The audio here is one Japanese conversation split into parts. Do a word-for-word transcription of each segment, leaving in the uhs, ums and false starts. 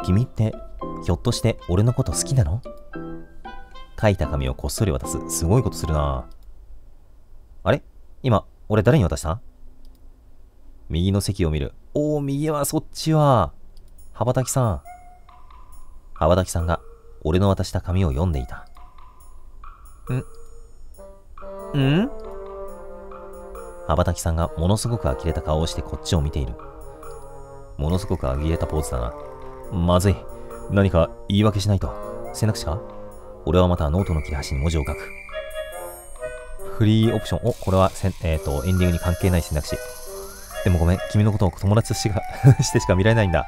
君ってひょっとして俺のこと好きなの？書いた紙をこっそり渡す。すごいことするな。あれ？今俺誰に渡した？右の席を見る。おお、右はそっちは羽ばたきさん。羽ばたきさんが俺の渡した紙を読んでいた。んん羽ばたきさんがものすごく呆れた顔をしてこっちを見ている。ものすごく呆れたポーズだな。まずい。何か言い訳しないと。選択肢か？俺はまたノートの切れ端に文字を書く。フリーオプション。お、これはせん、えっと、エンディングに関係ない選択肢。でもごめん。君のことを友達としかしてしか見られないんだ。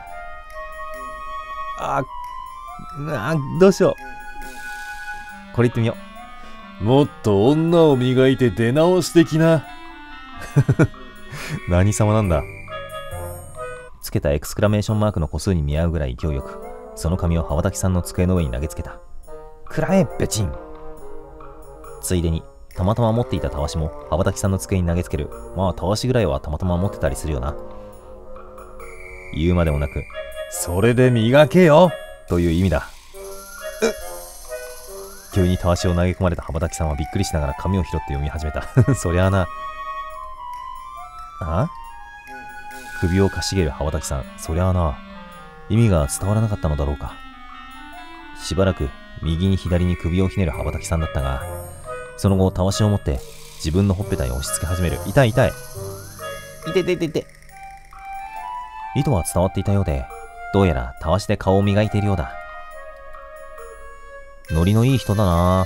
ああ、どうしよう。これ言ってみよう。もっと女を磨いて出直してきな。 何様なんだ。つけたエクスクラメーションマークの個数に見合うぐらい勢いよく、その紙を羽ばたきさんの机の上に投げつけた。くらえ、べちん。ついでに、たまたま持っていたたわしも羽ばたきさんの机に投げつける。まあ、たわしぐらいはたまたま持ってたりするよな。言うまでもなく、 それで磨けよという意味だ。急にたわしを投げ込まれた羽ばたきさんはびっくりしながら紙を拾って読み始めた。そりゃあな。あ？首をかしげる羽ばたきさん。そりゃあな。意味が伝わらなかったのだろうか。しばらく右に左に首をひねる羽ばたきさんだったが、その後たわしを持って自分のほっぺたに押し付け始める。痛い痛い。いてててて。意図は伝わっていたようで、どうやらたわしで顔を磨いているようだ。ノリのいい人だな。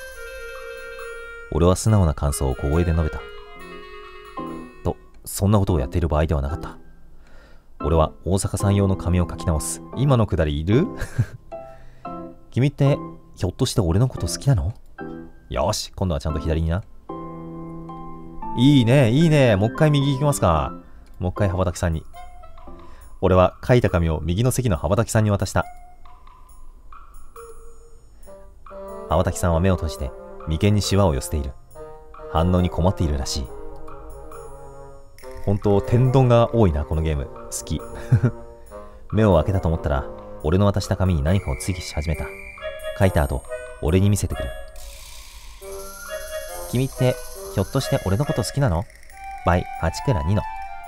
俺は素直な感想を小声で述べた。と、そんなことをやっている場合ではなかった。俺は大阪さん用の紙を書き直す。今のくだりいる？君ってひょっとして俺のこと好きなの？よし、今度はちゃんと左にな。いいね、いいね。もう一回右行きますか。もう一回羽ばたきさんに。俺は書いた紙を右の席の羽ばたきさんに渡した。羽ばたきさんは目を閉じて眉間にシワを寄せている。反応に困っているらしい。本当天丼が多いなこのゲーム。好き。目を開けたと思ったら俺の渡した紙に何かを追記し始めた。書いた後俺に見せてくる。君ってひょっとして俺のこと好きなの？倍はちからにの。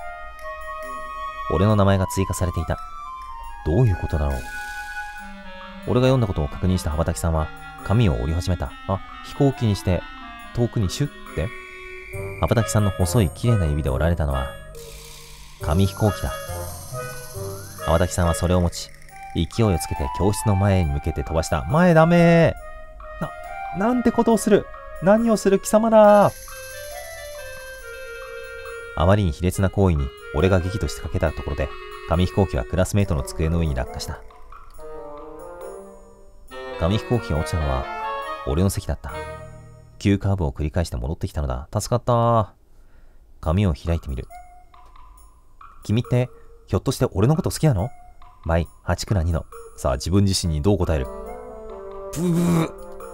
俺の名前が追加されていた。どういうことだろう。俺が読んだことを確認した羽ばたきさんは紙を折り始めた。あ、飛行機にして遠くにシュッて。羽ばたきさんの細い綺麗な指で折られたのは紙飛行機だ。羽ばたきさんはそれを持ち勢いをつけて教室の前に向けて飛ばした。前ダメー。な、なんてことをする。何をする貴様だ。あまりに卑劣な行為に俺が激怒してかけたところで紙飛行機はクラスメートの机の上に落下した。紙飛行機が落ちたのは俺の席だった。急カーブを繰り返して戻ってきたのだ。助かったー。紙を開いてみる。君ってひょっとして俺のこと好きなの？倍はちからにの。さあ自分自身にどう答える？ブブブ。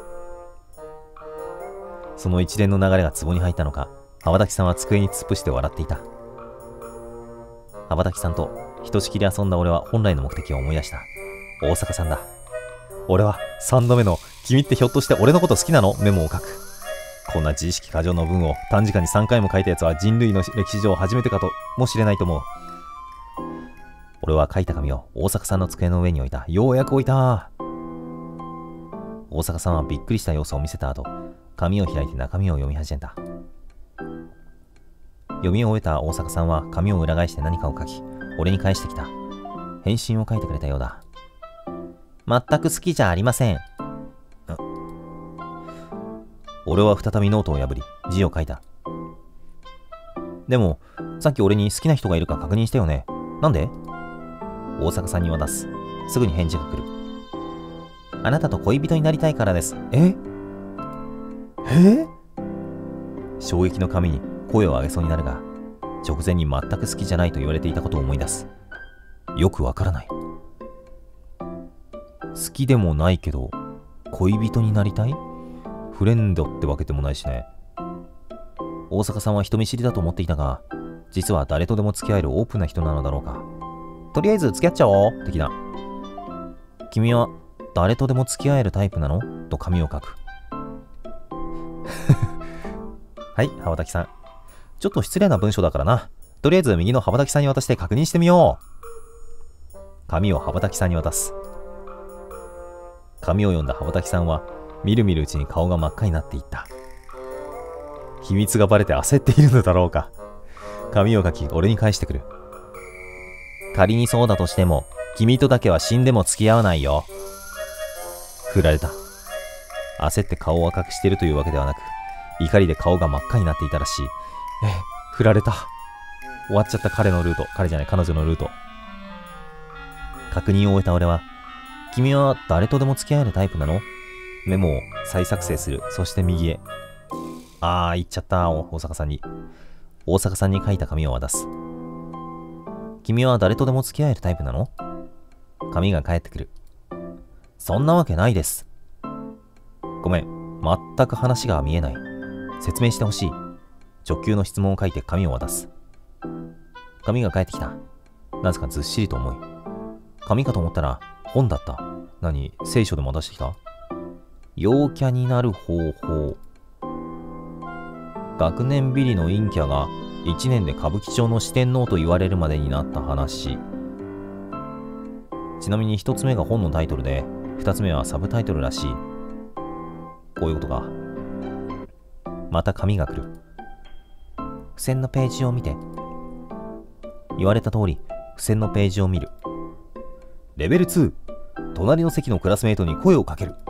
その一連の流れが壺に入ったのか、羽ばたきさんは机に突っ伏して笑っていた。羽ばたきさんとひとしきり遊んだ俺は本来の目的を思い出した。大阪さんだ。俺はさんどめの君ってひょっとして俺のこと好きなの？メモを書く。こんな自意識過剰の文を短時間にさんかいも書いたやつは人類の歴史上初めてかともしれないと思う。俺は書いた紙を大阪さんの机の上に置いた。ようやく置いた。大阪さんはびっくりした様子を見せた後、紙を開いて中身を読み始めた。読み終えた大阪さんは紙を裏返して何かを書き、俺に返してきた。返信を書いてくれたようだ。全く好きじゃありません。俺は再びノートを破り、字を書いた。でも、さっき俺に好きな人がいるか確認したよね。なんで？大阪さんに渡す。すぐに返事が来る。あなたと恋人になりたいからです。え？え？衝撃の紙に声を上げそうになるが、直前に全く好きじゃないと言われていたことを思い出す。よくわからない。好きでもないけど、恋人になりたい？フレンドってわけでもないしね。大阪さんは人見知りだと思っていたが、実は誰とでも付き合えるオープンな人なのだろうか。とりあえず付き合っちゃおう的な。 君は誰とでも付き合えるタイプなのと紙を書く。はい、羽ばたきさん。ちょっと失礼な文章だからな。とりあえず右の羽ばたきさんに渡して確認してみよう。紙を羽ばたきさんに渡す。紙を読んだ羽ばたきさんは、みるみるうちに顔が真っ赤になっていった。秘密がバレて焦っているのだろうか。紙を書き、俺に返してくる。仮にそうだとしても、君とだけは死んでも付き合わないよ。振られた。焦って顔を赤くしているというわけではなく、怒りで顔が真っ赤になっていたらしい。え、振られた。終わっちゃった彼のルート。彼じゃない、彼女のルート。確認を終えた俺は、君は誰とでも付き合えるタイプなの？メモを再作成する。そして右へ。あー、行っちゃった。大阪さんに。大阪さんに書いた紙を渡す。君は誰とでも付き合えるタイプなの？紙が返ってくる。そんなわけないです。ごめん。全く話が見えない。説明してほしい。直球の質問を書いて紙を渡す。紙が返ってきた。なぜかずっしりと重い。紙かと思ったら本だった。何？聖書でも出してきた？陽キャになる方法。学年ビリの陰キャがいちねんで歌舞伎町の四天王と言われるまでになった話。ちなみにひとつめが本のタイトルで、ふたつめはサブタイトルらしい。こういうことか。また紙が来る。付箋のページを見て。言われた通り、付箋のページを見る。レベルツー。隣の席のクラスメートに声をかける。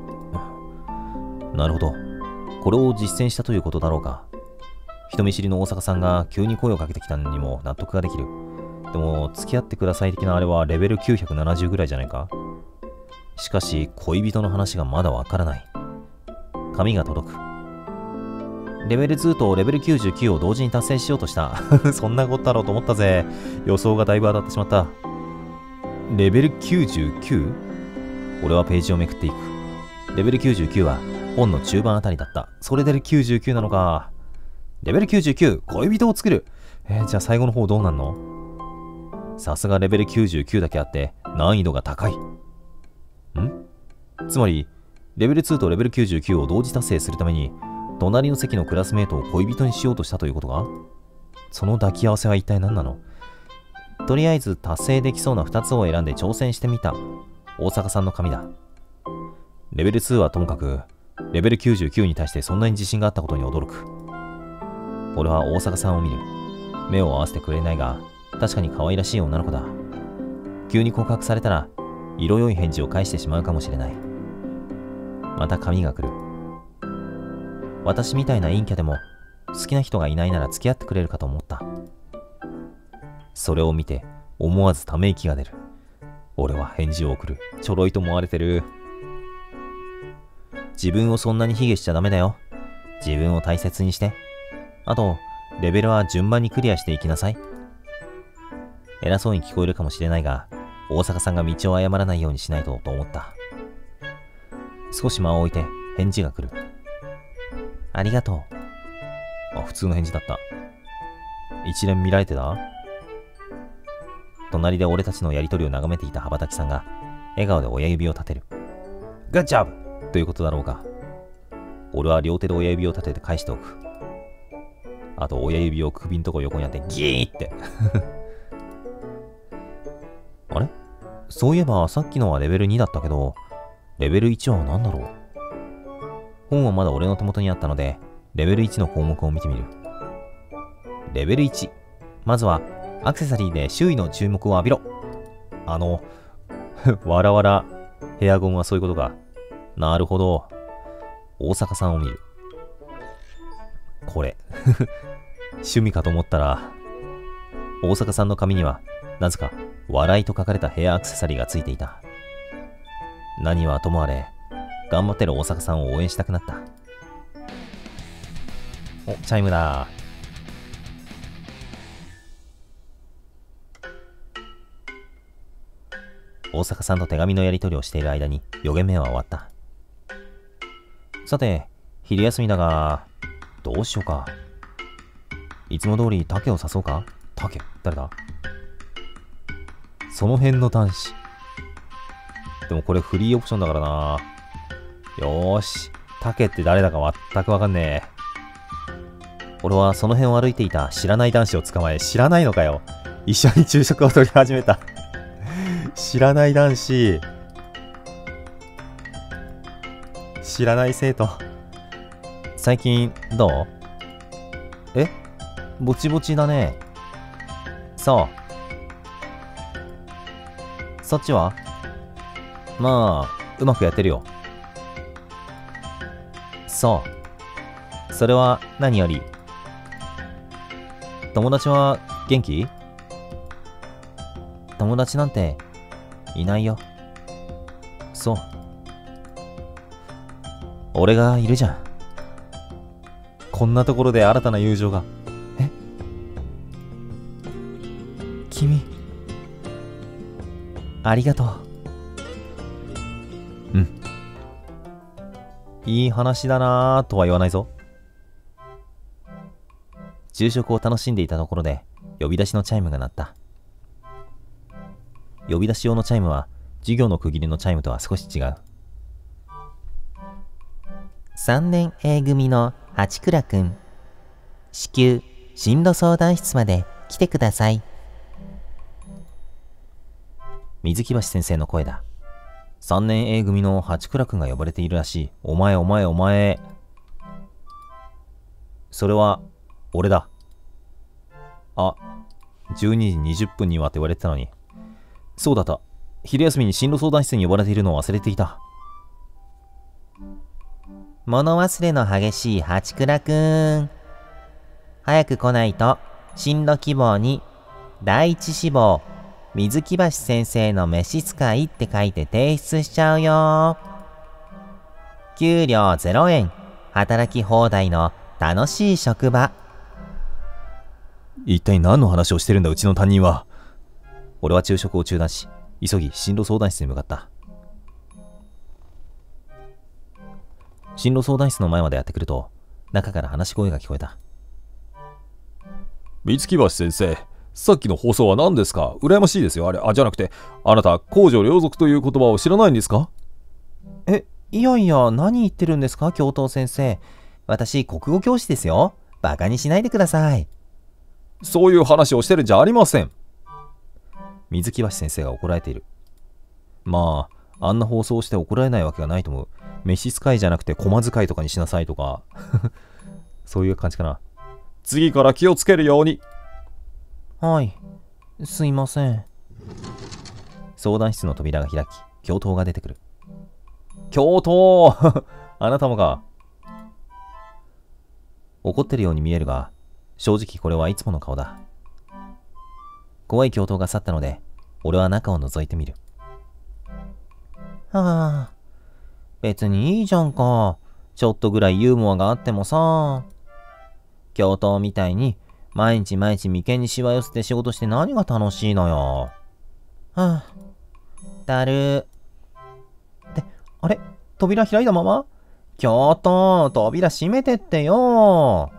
なるほど。これを実践したということだろうか。人見知りの大阪さんが急に声をかけてきたのにも納得ができる。でも、付き合ってください的なあれはレベルきゅうひゃくななじゅうぐらいじゃないか。しかし、恋人の話がまだわからない。紙が届く。レベルツーとレベルきゅうじゅうきゅうを同時に達成しようとした。そんなことだろうと思ったぜ。予想がだいぶ当たってしまった。レベル きゅうじゅうきゅう？ 俺はページをめくっていく。レベルきゅうじゅうきゅうは本の中盤あたりだった。それできゅうじゅうきゅうなのか。レベルきゅうじゅうきゅう、恋人を作る。えー、じゃあ最後の方どうなんの？さすがレベルきゅうじゅうきゅうだけあって難易度が高い。ん？つまり、レベルツーとレベルきゅうじゅうきゅうを同時達成するために、隣の席のクラスメートを恋人にしようとしたということか？その抱き合わせは一体何なの？とりあえず達成できそうなふたつを選んで挑戦してみた。大阪さんの紙だ。レベルツーはともかく、レベルきゅうじゅうきゅうに対してそんなに自信があったことに驚く。俺は大阪さんを見る。目を合わせてくれないが、確かに可愛らしい女の子だ。急に告白されたら、色良い返事を返してしまうかもしれない。また紙が来る。私みたいな陰キャでも、好きな人がいないなら付き合ってくれるかと思った。それを見て、思わずため息が出る。俺は返事を送る。ちょろいと思われてる。自分をそんなに卑下しちゃダメだよ。自分を大切にして。あと、レベルは順番にクリアしていきなさい。偉そうに聞こえるかもしれないが、大阪さんが道を誤らないようにしないとと思った。少し間を置いて返事が来る。ありがとう。あ、普通の返事だった。一連見られてた？隣で俺たちのやりとりを眺めていた羽ばたきさんが、笑顔で親指を立てる。グッジョブ！ということだろうか。俺は両手で親指を立てて返しておく。あと親指を首んとこ横にあってギーって。あれ？そういえばさっきのはレベルにだったけど、レベルいちは何だろう？本はまだ俺の手元にあったので、レベルいちの項目を見てみる。レベルいち。まずは、アクセサリーで周囲の注目を浴びろ。あの、わらわら、ヘアゴムはそういうことか。なるほど。大阪さんを見る。これ、趣味かと思ったら、大阪さんの髪には、なぜか、笑いと書かれたヘアアクセサリーがついていた。何はともあれ、頑張ってる大阪さんを応援したくなった。お、チャイムだ。大阪さんと手紙のやり取りをしている間によげんめは終わった。さて、昼休みだが、どうしようか。いつも通り竹を刺そうか。竹、誰だ？その辺の男子。 でもこれフリーオプションだからな。よーし。タケって誰だか全くわかんねえ。俺はその辺を歩いていた知らない男子を捕まえ、知らないのかよ。一緒に昼食を取り始めた。知らない男子。知らない生徒。最近、どう？え？ぼちぼちだね。そう。そっちは？まあ、うまくやってるよ。そう。それは何より。友達は元気？友達なんていないよ。そう。俺がいるじゃん。こんなところで新たな友情が。え？君。ありがとう。うん。いい話だなぁとは言わないぞ。昼食を楽しんでいたところで呼び出しのチャイムが鳴った。呼び出し用のチャイムは授業の区切りのチャイムとは少し違う。さんねん A 組の八倉くん、至急進路相談室まで来てください。水木橋先生の声だ。さんねん A 組の八倉くんが呼ばれているらしい。お前お前お前。それは俺だ。あ、じゅうにじにじゅっぷんにはって言われてたのに。そうだった。昼休みに進路相談室に呼ばれているのを忘れていた。物忘れの激しい八倉くん。早く来ないと進路希望に第一志望水木橋先生の召使いって書いて提出しちゃうよ。給料ゼロえん、働き放題の楽しい職場。一体何の話をしてるんだうちの担任は。俺は昼食を中断し、急ぎ進路相談室に向かった。進路相談室の前までやってくると、中から話し声が聞こえた。 三木橋先生、さっきの放送は何ですか？羨ましいですよ。あれ、あ、じゃなくて、あなた、公序良俗という言葉を知らないんですか？ え、いやいや、何言ってるんですか、教頭先生。私、国語教師ですよ。バカにしないでください。 そういう話をしてるんじゃありません。 水木橋先生が怒られている。まあ、あんな放送をして怒られないわけがないと思う。召使いじゃなくて駒使いとかにしなさいとか。そういう感じかな。 次から気をつけるように。 はい。すいません。相談室の扉が開き、教頭が出てくる。教頭あなたもか。怒ってるように見えるが、正直これはいつもの顔だ。怖い教頭が去ったので、俺は中を覗いてみる。はあ、別にいいじゃんか。ちょっとぐらいユーモアがあってもさ。教頭みたいに、毎日毎日眉間にしわ寄せて仕事して何が楽しいのよ。はあ、だる。って、あれ？扉開いたまま？教頭、扉閉めてってよ。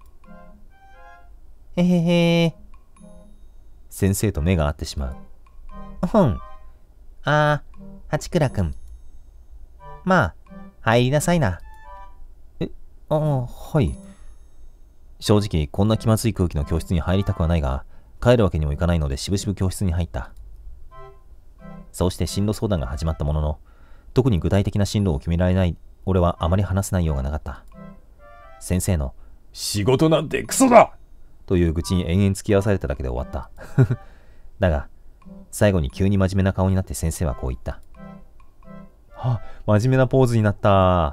へへへ。先生と目が合ってしまう。うん。あー、八倉くん。まあ、入りなさいな。え、ああ、はい。正直、こんな気まずい空気の教室に入りたくはないが、帰るわけにもいかないので、しぶしぶ教室に入った。そうして進路相談が始まったものの、特に具体的な進路を決められない俺はあまり話す内容がなかった。先生の、 仕事なんてクソだという愚痴に延々付き合わされただけで終わった。だが、最後に急に真面目な顔になって先生はこう言った。は、真面目なポーズになった。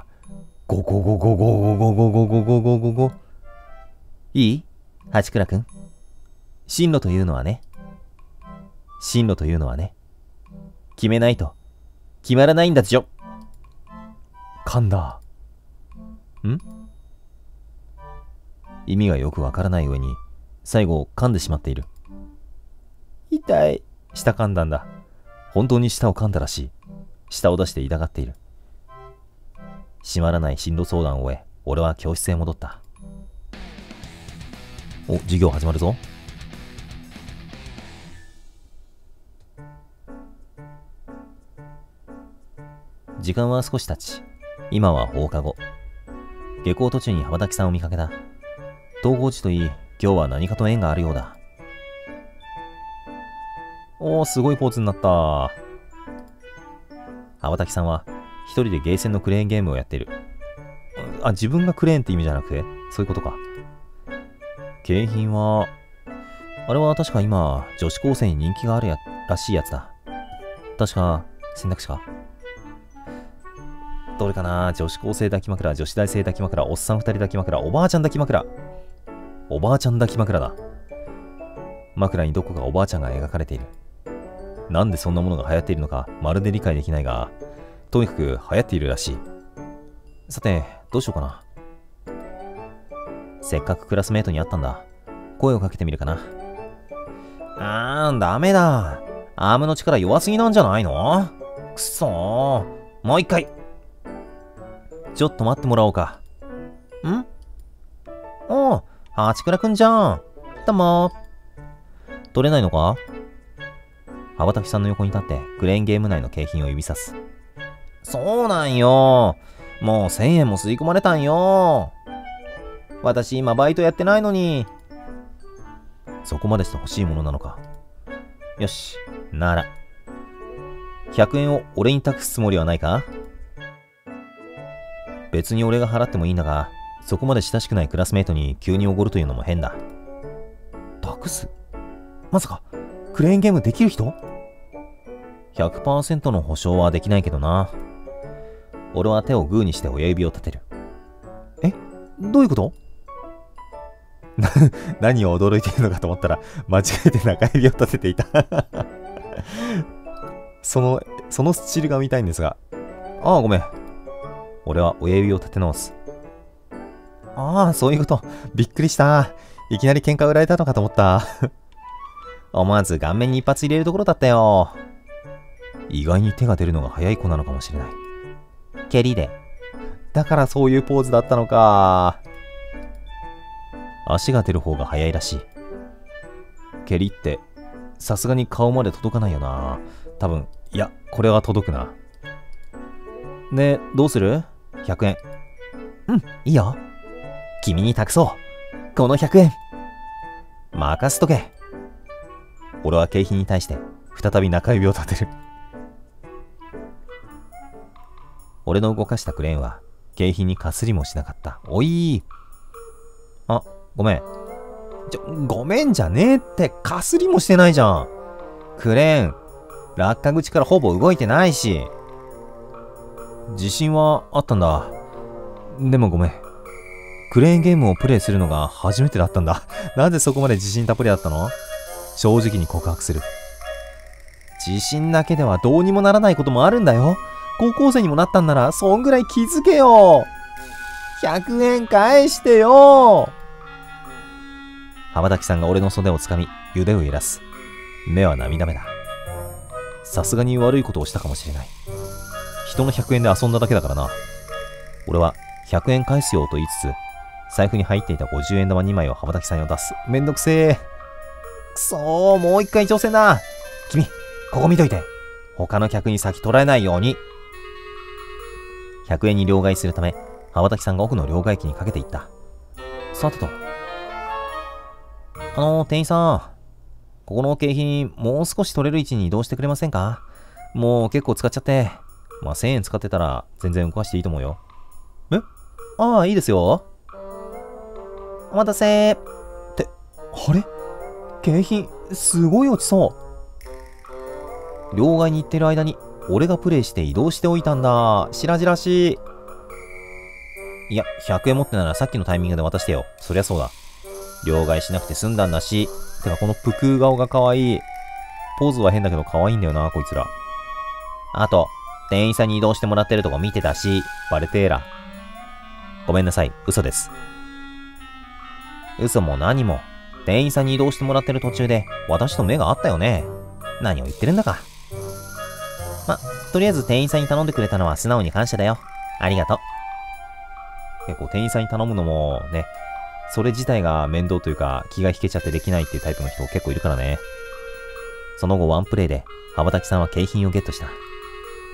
ゴゴゴゴゴゴゴゴゴゴゴゴゴゴ。いい？八倉くん。進路というのはね。進路というのはね。決めないと、決まらないんだっちょ。噛んだ。ん？意味がよくわからない上に、最後噛んでしまっている。痛い。舌噛んだんだ。本当に舌を噛んだらしい。舌を出して痛がっている。閉まらない進路相談を終え、俺は教室へ戻った。お、授業始まるぞ。 時間は少し経ち、今は放課後。下校途中に羽ばたきさんを見かけた。登校時といい、今日は何かと縁があるようだ。おー、すごいポーズになった。羽ばたきさんは一人でゲーセンのクレーンゲームをやっている。あ、自分がクレーンって意味じゃなくて、そういうことか。景品は、あれは確か今、女子高生に人気があるやらしいやつだ。確か、選択肢か。どれかな。女子高生抱き枕、女子大生抱き枕、おっさん二人抱き枕、おばあちゃん抱き枕。おばあちゃん抱き枕だ。枕にどこかおばあちゃんが描かれている。なんでそんなものが流行っているのか、まるで理解できないが、とにかく流行っているらしい。さて、どうしようかな。せっかくクラスメートに会ったんだ。声をかけてみるかな。あー、ダメだ。アームの力弱すぎなんじゃないの？くそー。もう一回。ちょっと待ってもらおうか。ん？おう、八倉くんじゃん。どうも。取れないのか？羽ばたきさんの横に立ってクレーンゲーム内の景品を指さす。そうなんよ。もうせんえんも吸い込まれたんよ。私今バイトやってないのに。そこまでして欲しいものなのか。よし、なら。ひゃくえんを俺に託すつもりはないか？別に俺が払ってもいいんだが、そこまで親しくないクラスメートに急におごるというのも変だ。託す？まさか、クレーンゲームできる人？ ひゃくパーセント の保証はできないけどな。俺は手をグーにして親指を立てる。え？どういうこと？何を驚いているのかと思ったら、間違えて中指を立てていた。その、そのスチールが見たいんですが。ああ、ごめん。俺は親指を立て直す。ああ、そういうこと。びっくりした。いきなり喧嘩売られたのかと思った。思わず顔面に一発入れるところだったよ。意外に手が出るのが早い子なのかもしれない。蹴りで。だからそういうポーズだったのか。足が出る方が早いらしい。蹴りって、さすがに顔まで届かないよな。多分、いや、これは届くな。で、どうする？ ひゃく 円。うん、いいよ。君に託そう。このひゃくえん。任せとけ。俺は景品に対して、再び中指を立てる。俺の動かしたクレーンは、景品にかすりもしなかった。おいー。あ、ごめん。ちょ、ごめんじゃねえって、かすりもしてないじゃん。クレーン、落下口からほぼ動いてないし。自信はあったんだ。でもごめん。クレーンゲームをプレイするのが初めてだったんだ。なんでそこまで自信たっぷりだったの？正直に告白する。自信だけではどうにもならないこともあるんだよ。高校生にもなったんなら、そんぐらい気づけよ。ひゃくえん返してよ。羽ばたきさんが俺の袖をつかみ、腕を揺らす。目は涙目だ。さすがに悪いことをしたかもしれない。人のひゃくえんで遊んだだけだからな。俺はひゃくえん返すよと言いつつ、財布に入っていたごじゅうえん玉にまいを羽ばたきさんに渡す。めんどくせえ。くそー、もう一回挑戦だ。君、ここ見といて。他の客に先取られないように。ひゃくえんに両替するため、羽ばたきさんが奥の両替機にかけていった。さてと。あのー、店員さん。ここの景品、もう少し取れる位置に移動してくれませんか？もう結構使っちゃって。まあ、せんえん使ってたら全然動かしていいと思うよ。え？ああ、いいですよ。お待たせー。って、あれ？景品、すごい落ちそう。両替に行ってる間に、俺がプレイして移動しておいたんだ。白々しい。いや、ひゃくえん持ってならさっきのタイミングで渡してよ。そりゃそうだ。両替しなくて済んだんだし。てか、このぷくー顔が可愛い。ポーズは変だけど可愛いんだよな、こいつら。あと、店員さんに移動してもらってるとこ見てたし、バレてーら。ごめんなさい、嘘です。嘘も何も、店員さんに移動してもらってる途中で、私と目が合ったよね。何を言ってるんだか。ま、とりあえず店員さんに頼んでくれたのは素直に感謝だよ。ありがとう。結構店員さんに頼むのもね、それ自体が面倒というか気が引けちゃってできないっていうタイプの人結構いるからね。その後ワンプレイで羽ばたきさんは景品をゲットした。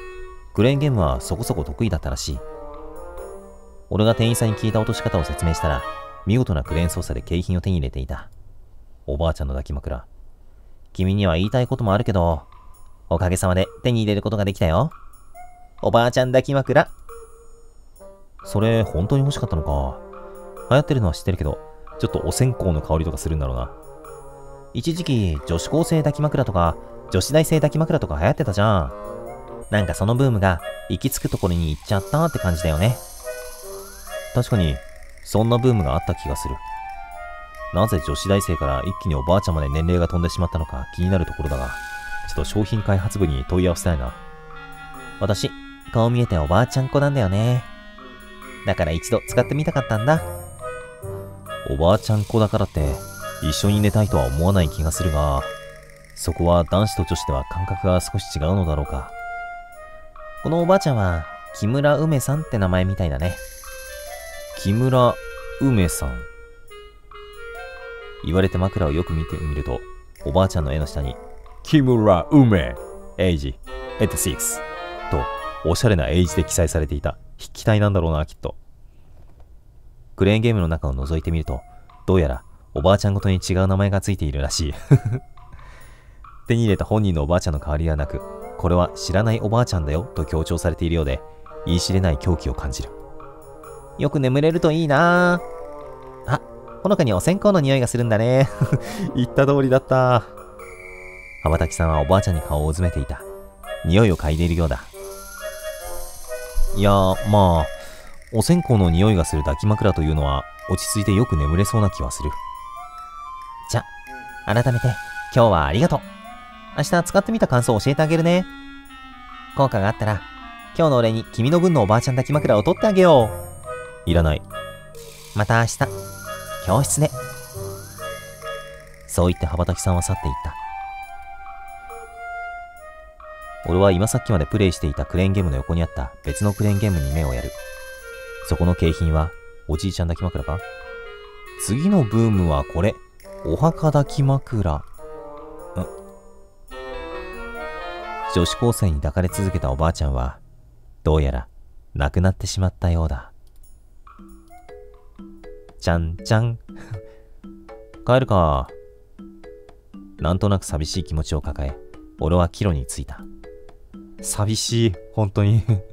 クレーンゲームはそこそこ得意だったらしい。俺が店員さんに聞いた落とし方を説明したら、見事なクレーン操作で景品を手に入れていた。おばあちゃんの抱き枕。君には言いたいこともあるけど、おかげさまで手に入れることができたよ。おばあちゃん抱き枕。それ、本当に欲しかったのか。流行ってるのは知ってるけど、ちょっとお線香の香りとかするんだろうな。一時期、女子高生抱き枕とか、女子大生抱き枕とか流行ってたじゃん。なんかそのブームが行き着くところに行っちゃったって感じだよね。確かに、そんなブームがあった気がする。なぜ女子大生から一気におばあちゃんまで年齢が飛んでしまったのか気になるところだが、ちょっと商品開発部に問い合わせたいな。私、顔見えておばあちゃん子なんだよね。だから一度使ってみたかったんだ。おばあちゃん子だからって、一緒に寝たいとは思わない気がするが、そこは男子と女子では感覚が少し違うのだろうか。このおばあちゃんは、木村梅さんって名前みたいだね。木村梅さん。言われて枕をよく見てみると、おばあちゃんの絵の下に、木村梅、エイジ、はちじゅうろくと、おしゃれなエイジで記載されていた。筆記体なんだろうな、きっと。クレーンゲームの中を覗いてみると、どうやらおばあちゃんごとに違う名前がついているらしい。手に入れた本人のおばあちゃんの代わりではなく、これは知らないおばあちゃんだよと強調されているようで、言い知れない狂気を感じる。よく眠れるといいなぁ。あ、ほのかにお線香の匂いがするんだね。言った通りだった。羽ばたきさんはおばあちゃんに顔をうずめていた。匂いを嗅いでいるようだ。いやー、まあ、お線香の匂いがする抱き枕というのは落ち着いてよく眠れそうな気はする。じゃ、改めて今日はありがとう。明日使ってみた感想を教えてあげるね。効果があったら、今日のお礼に君の分のおばあちゃん抱き枕を取ってあげよう。いらない。また明日、教室で。そう言って羽ばたきさんは去っていった。俺は今さっきまでプレイしていたクレーンゲームの横にあった別のクレーンゲームに目をやる。そこの景品は、おじいちゃん抱き枕か？次のブームはこれ。お墓抱き枕。ん？女子高生に抱かれ続けたおばあちゃんは、どうやら亡くなってしまったようだ。ちゃんちゃん。帰るか。なんとなく寂しい気持ちを抱え、俺は帰路に着いた。寂しい、本当に。